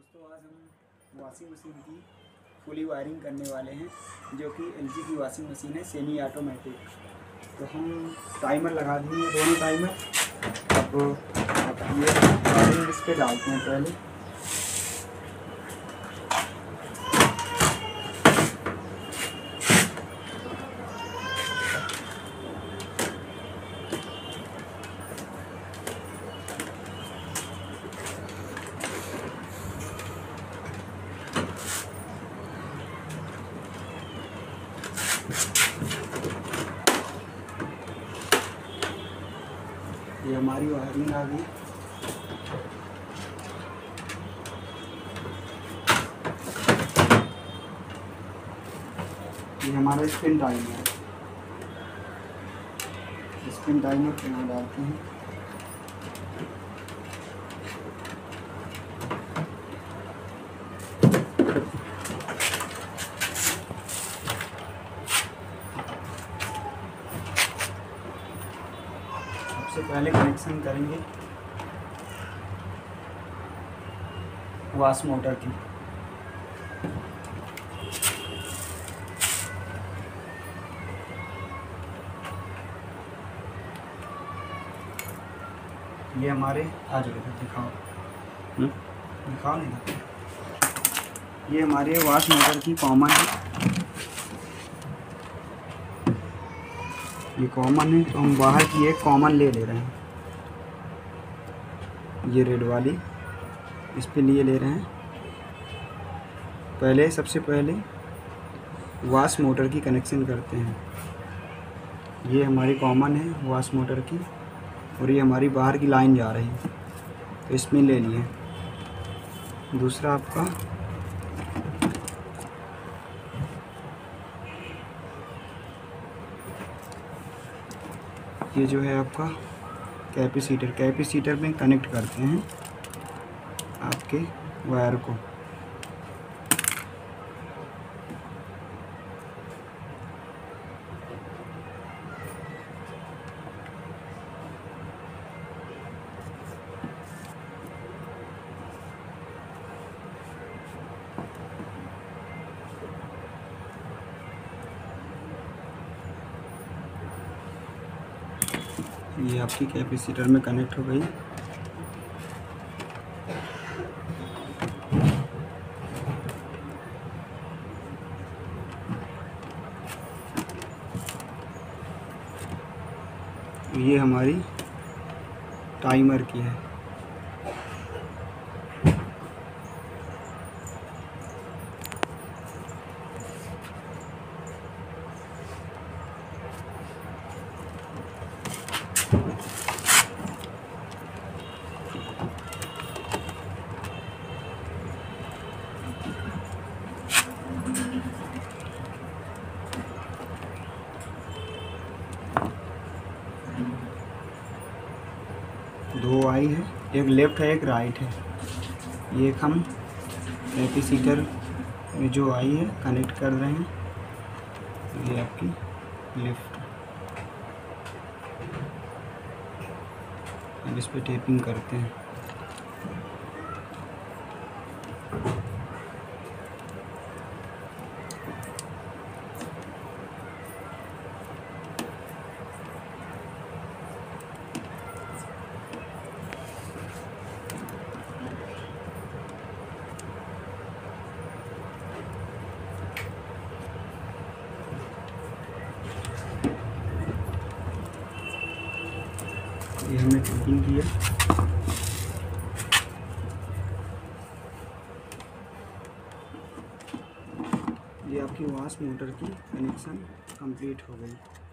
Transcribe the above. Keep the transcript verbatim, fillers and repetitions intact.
दोस्तों, आज हम वॉशिंग मशीन की फुली वायरिंग करने वाले हैं, जो कि एलजी की वॉशिंग मशीन है, सेमी ऑटोमेटिक। तो हम टाइमर लगा दिए दोनों टाइमर। अब ये वायरिंग इस पर डालते हैं पहले। ये हमारी वायरिंग आ गई। ये हमारा स्पिन टाइमर है। स्पिन टाइमर पे यहाँ डालते हैं। सबसे पहले कनेक्शन करेंगे वॉश मोटर की। ये हमारे आ जाएगा, दिखाओ दिखाओ नहीं दिखाओ। ये हमारे वॉश मोटर की कॉमन है। ये कॉमन है, तो हम बाहर की एक कॉमन ले ले रहे हैं। ये रेड वाली इस पे लिए ले रहे हैं। पहले सबसे पहले वॉश मोटर की कनेक्शन करते हैं। ये हमारी कॉमन है वॉश मोटर की, और ये हमारी बाहर की लाइन जा रही है, तो इसमें ले लिए। दूसरा आपका ये जो है आपका कैपेसिटर कैपेसिटर में कनेक्ट करते हैं आपके वायर को। ये आपकी कैपेसिटर में कनेक्ट हो गई। ये हमारी टाइमर की है। दो आई है, एक लेफ़्ट है एक राइट है। ये एक हम कैपेसिटर में जो आई है कनेक्ट कर रहे हैं। ये आपकी लेफ़्ट। अब इस पे टेपिंग करते हैं। ये हमने टेपिंग किया। ये आपकी वॉश मोटर की कनेक्शन कंप्लीट हो गई।